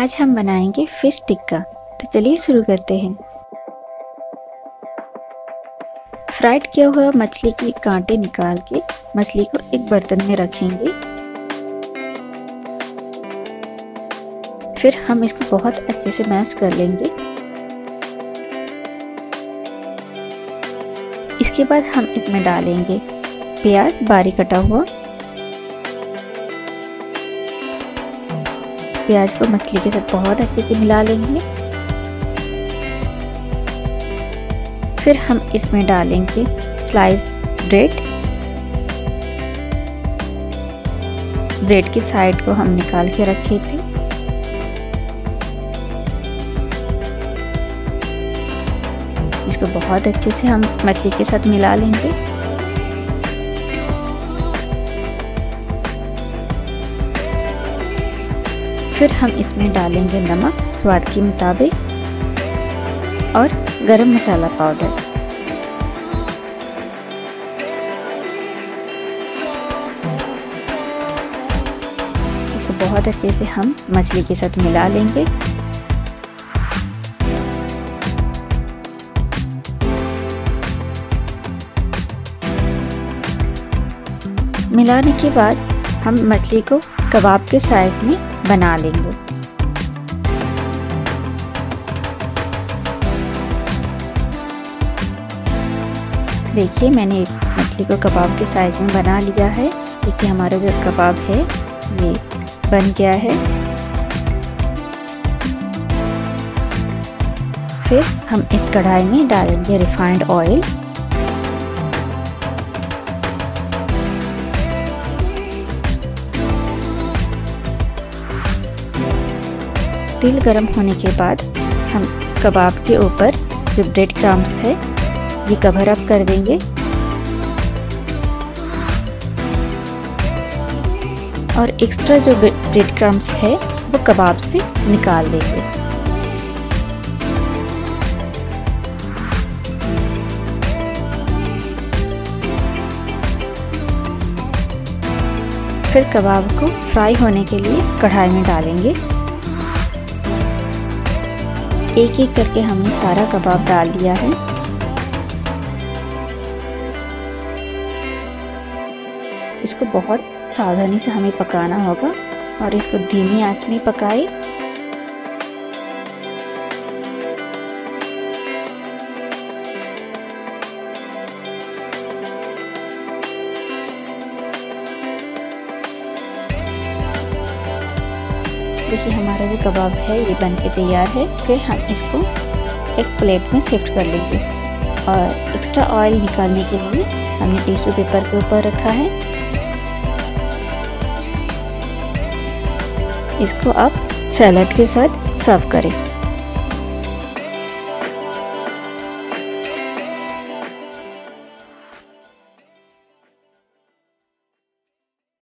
आज हम बनाएंगे फिश टिक्का। तो चलिए शुरू करते हैं। फ्राइड किया हुआ मछली की कांटे निकाल के मछली को एक बर्तन में रखेंगे। फिर हम इसको बहुत अच्छे से मैश कर लेंगे। इसके बाद हम इसमें डालेंगे प्याज बारीक कटा हुआ। प्याज को मछली के साथ बहुत अच्छे से मिला लेंगे। फिर हम इसमें डालेंगे स्लाइस ब्रेड। ब्रेड की साइड को हम निकाल के रखे थे। इसको बहुत अच्छे से हम मछली के साथ मिला लेंगे। फिर हम इसमें डालेंगे नमक स्वाद के मुताबिक और गरम मसाला पाउडर। इसको बहुत अच्छे से हम मछली के साथ मिला लेंगे। मिलाने के बाद हम मछली को कबाब के साइज में बना लेंगे। देखिए मैंने मछली को कबाब के साइज में बना लिया है। देखिए हमारा जो कबाब है ये बन गया है। फिर हम एक कढ़ाई में डालेंगे रिफाइंड ऑयल। तेल गरम होने के बाद हम कबाब के ऊपर जो ब्रेड क्रम्स है ये कवर अप कर देंगे और एक्स्ट्रा जो ब्रेड क्रम्स है वो कबाब से निकाल देंगे। फिर कबाब को फ्राई होने के लिए कढ़ाई में डालेंगे। एक एक करके हमने सारा कबाब डाल दिया है। इसको बहुत सावधानी से हमें पकाना होगा और इसको धीमी आंच में पकाएं। देखिए हमारा जो कबाब है ये बन के तैयार है। फिर हम इसको एक प्लेट में शिफ्ट कर लेंगे और एक्स्ट्रा ऑयल निकालने के लिए हमने टिश्यू पेपर के ऊपर रखा है। इसको आप सैलड के साथ सर्व करें।